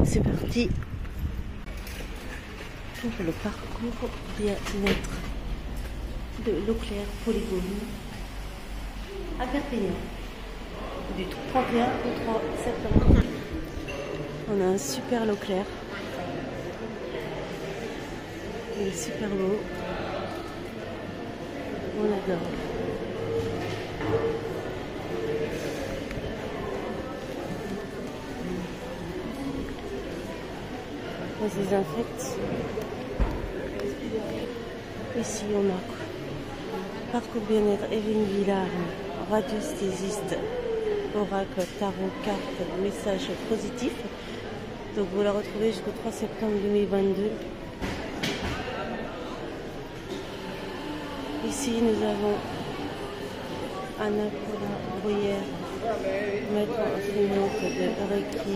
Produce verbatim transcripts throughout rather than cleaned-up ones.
c'est parti pour le parcours bien-être de Leclerc Polygone à Perpignan du trente et un au trois septembre. On a un super Leclerc. Il est super beau. On adore. On se désinfecte. Ici on a parcours bien-être, Evelyne Villard, radiesthésiste, oracle, tarot, carte, message positif. Donc vous la retrouvez jusqu'au trois septembre deux mille vingt-deux. Ici nous avons Anna Paula Bruyère, maître enseignante de Reiki.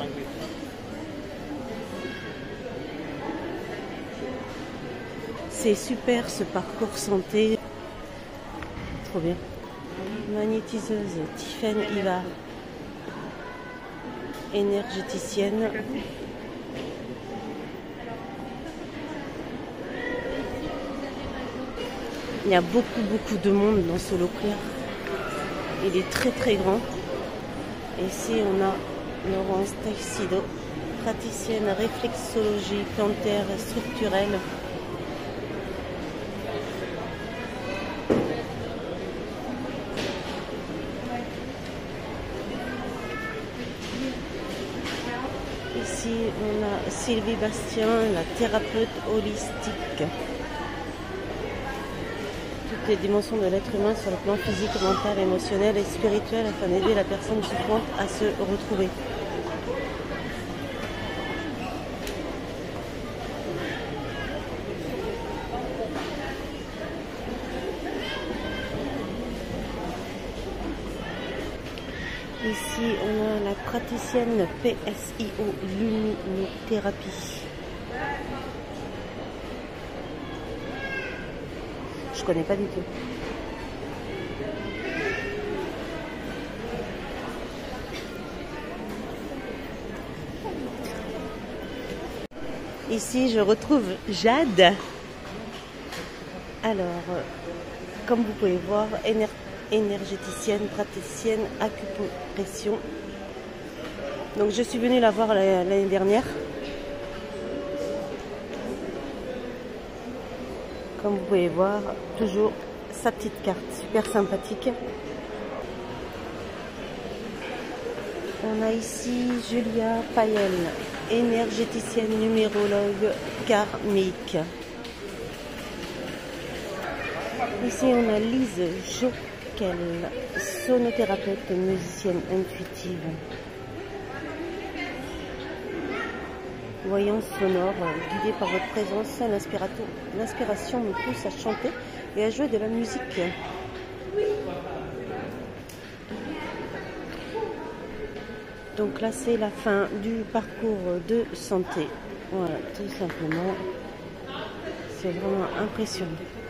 C'est super ce parcours santé, trop bien. Magnétiseuse Tiffaine Ivar, énergéticienne. Il y a beaucoup beaucoup de monde dans ce Leclerc. Il est très très grand. Et ici on a Laurence Teixido, praticienne réflexologie plantaire et structurelle. Ici, on a Sylvie Bastien, la thérapeute holistique. Toutes les dimensions de l'être humain sur le plan physique, mental, émotionnel et spirituel afin d'aider la personne souffrante à se retrouver. Ici, on a la praticienne P S I O, luminothérapie. Je connais pas du tout. Ici, je retrouve Jade. Alors, comme vous pouvez voir, énergie. Énergéticienne, praticienne, acupression. Donc je suis venue la voir l'année dernière. Comme vous pouvez voir, toujours sa petite carte, super sympathique. On a ici Julia Payel, énergéticienne, numérologue karmique. Ici on a Lise Jo. Sonothérapeute, musicienne intuitive. Voyance sonore, guidée par votre présence, l'inspiration me pousse à chanter et à jouer de la musique. Donc là c'est la fin du parcours de santé. Voilà, tout simplement. C'est vraiment impressionnant.